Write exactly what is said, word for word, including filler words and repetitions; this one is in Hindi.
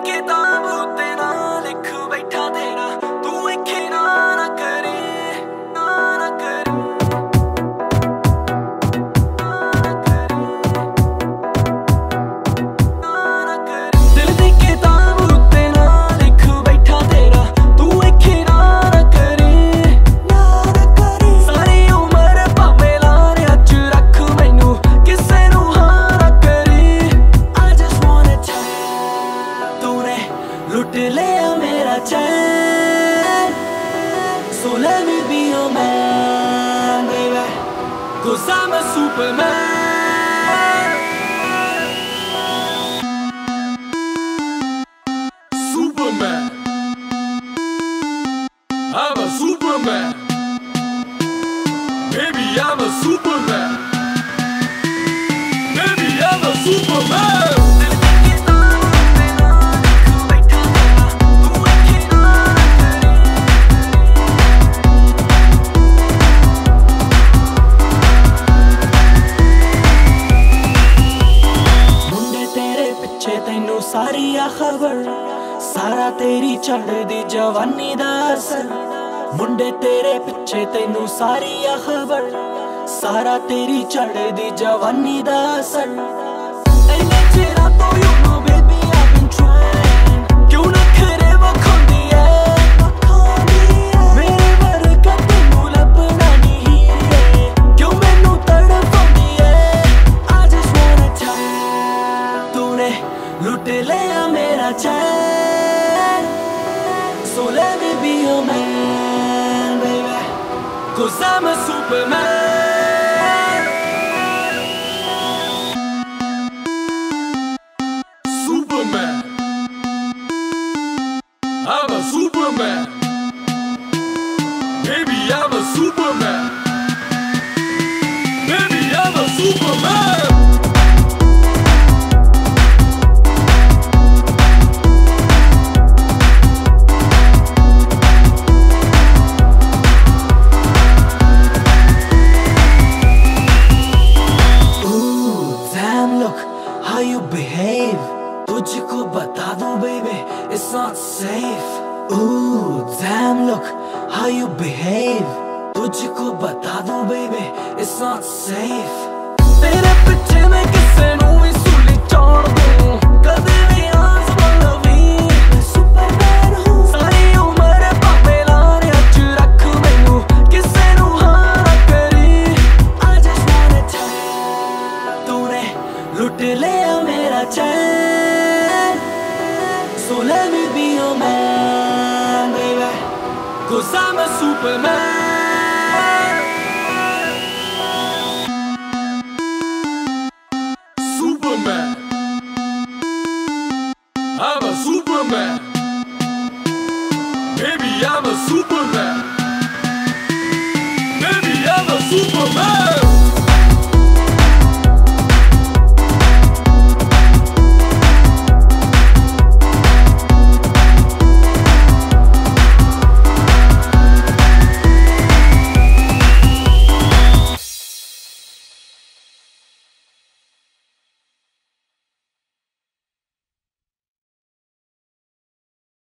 किताब उत्ते ना लिख बैठा तेरा तू इखे ना ना करे ना ना करे ना ना करे ना ना करे दिल दी किताब उत्ते ना लिख बैठा तेरा तू इखे ना ना करे ना ना करे सारी उम्र भावे लारे अच रख मैनू किसे नू हाँ ना करे I just wanna tell तूने लुट लिया मेरा चैन So let me be your man, baby Cause I'm a superman Superman I'm a superman Baby, I'm a superman Baby, I'm a superman तैनू सारी आ खबर सारा तेरी चढ़दी जवानी दा असर मुंडे तेरे पिछे तैनू सारी आ खबर सारा तेरी चढ़दी जवानी दा असर इन्ने चिरा तो you know baby I've been trying क्यों ना खरे वखांदी है मेरे वर्गा तैनू लभना नहीं है क्यों मैनू तड़पांदी है I just wanna tell तूने लुट लिया मेरा चैन So let me be your man, baby Cause I'm a superman Superman I'm a superman Baby, I'm a superman Baby, I'm a superman How you behave तुझको बता दूं baby it's not safe Ooh damn look how you behave तुझको बता दूं baby it's not safe तेरे पीछे मैं किसे नू भी सूली छोड़ दूं कदे भी आसमान लवी मैं सुपरमैन हूँ सारी उम्र भावे लारे अच रख मैनू किसे नू हाँ ना करे I just wanna tell तूने लुट लिया मेरा चैन So let me be your man, baby Cause I'm a superman